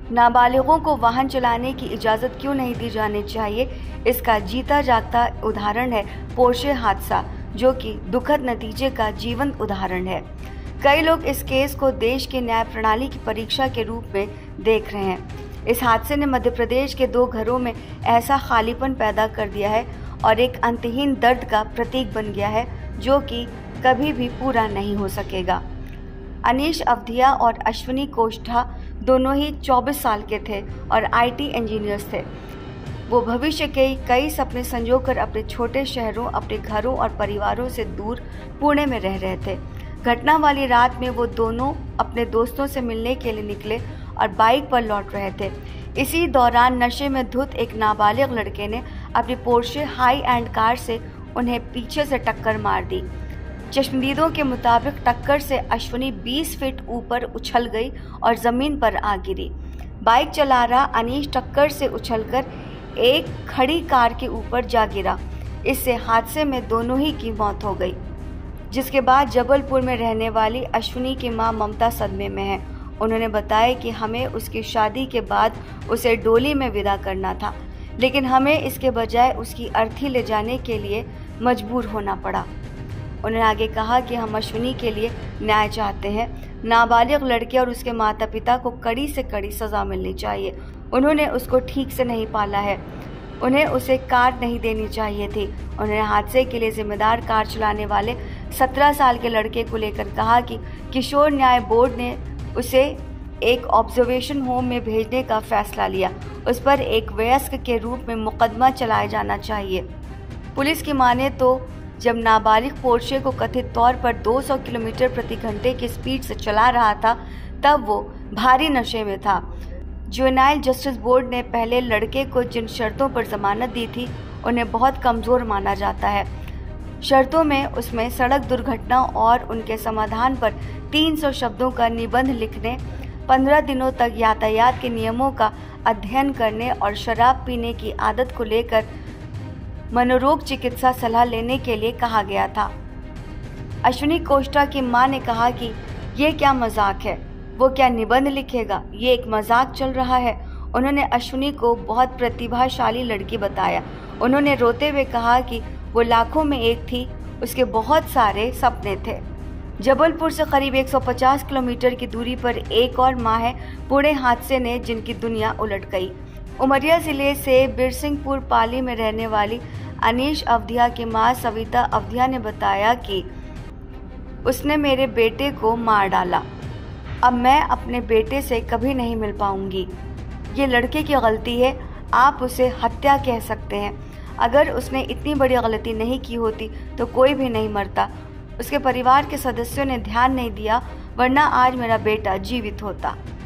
नाबालिगों को वाहन चलाने की इजाज़त क्यों नहीं दी जानी चाहिए, इसका जीता जागता उदाहरण है पोर्शे हादसा, जो कि दुखद नतीजे का जीवंत उदाहरण है। कई लोग इस केस को देश की न्याय प्रणाली की परीक्षा के रूप में देख रहे हैं। इस हादसे ने मध्य प्रदेश के 2 घरों में ऐसा खालीपन पैदा कर दिया है और एक अंतहीन दर्द का प्रतीक बन गया है, जो कि कभी भी पूरा नहीं हो सकेगा। अनीश अवधिया और अश्विनी कोष्ठा दोनों ही 24 साल के थे और IT इंजीनियर्स थे। वो भविष्य के कई सपने संजोकर अपने छोटे शहरों, अपने घरों और परिवारों से दूर पुणे में रह रहे थे। घटना वाली रात में वो दोनों अपने दोस्तों से मिलने के लिए निकले और बाइक पर लौट रहे थे। इसी दौरान नशे में धुत एक नाबालिग लड़के ने अपनी पोर्शे हाई एंड कार से उन्हें पीछे से टक्कर मार दी। चश्मदीदों के मुताबिक टक्कर से अश्विनी 20 फीट ऊपर उछल गई और ज़मीन पर आ गिरी। बाइक चला रहा अनीश टक्कर से उछलकर एक खड़ी कार के ऊपर जा गिरा। इससे हादसे में दोनों ही की मौत हो गई, जिसके बाद जबलपुर में रहने वाली अश्विनी की मां ममता सदमे में है। उन्होंने बताया कि हमें उसकी शादी के बाद उसे डोली में विदा करना था, लेकिन हमें इसके बजाय उसकी अर्थी ले जाने के लिए मजबूर होना पड़ा। उन्होंने आगे कहा कि हम अश्विनी के लिए न्याय चाहते हैं। नाबालिग लड़के और उसके माता पिता को कड़ी से कड़ी सज़ा मिलनी चाहिए। उन्होंने उसको ठीक से नहीं पाला है, उन्हें उसे कार नहीं देनी चाहिए थी। उन्होंने हादसे के लिए जिम्मेदार कार चलाने वाले 17 साल के लड़के को लेकर कहा कि किशोर न्याय बोर्ड ने उसे एक ऑब्जर्वेशन होम में भेजने का फैसला लिया। उस पर एक वयस्क के रूप में मुकदमा चलाया जाना चाहिए। पुलिस की माने तो जब नाबालिग पोर्शे को कथित तौर पर 200 किलोमीटर प्रति घंटे की स्पीड से चला रहा था, तब वो भारी नशे में था। जुवेनाइल जस्टिस बोर्ड ने पहले लड़के को जिन शर्तों पर जमानत दी थी, उन्हें बहुत कमज़ोर माना जाता है। शर्तों में उसमें सड़क दुर्घटना और उनके समाधान पर 300 शब्दों का निबंध लिखने, 15 दिनों तक यातायात के नियमों का अध्ययन करने और शराब पीने की आदत को लेकर मनोरोग चिकित्सा सलाह लेने के लिए कहा गया था। अश्विनी कोष्ठा की मां ने कहा कि ये क्या मजाक है, वो क्या निबंध लिखेगा, ये एक मजाक चल रहा है। उन्होंने अश्विनी को बहुत प्रतिभाशाली लड़की बताया। उन्होंने रोते हुए कहा कि वो लाखों में एक थी, उसके बहुत सारे सपने थे। जबलपुर से करीब 150 किलोमीटर की दूरी पर एक और मां है पुणे हादसे ने जिनकी दुनिया उलट गई। उमरिया जिले से बिरसिंहपुर पाली में रहने वाली अनीश अवधिया की मां सविता अवधिया ने बताया कि उसने मेरे बेटे को मार डाला। अब मैं अपने बेटे से कभी नहीं मिल पाऊंगी। ये लड़के की गलती है, आप उसे हत्या कह सकते हैं। अगर उसने इतनी बड़ी गलती नहीं की होती तो कोई भी नहीं मरता। उसके परिवार के सदस्यों ने ध्यान नहीं दिया, वरना आज मेरा बेटा जीवित होता।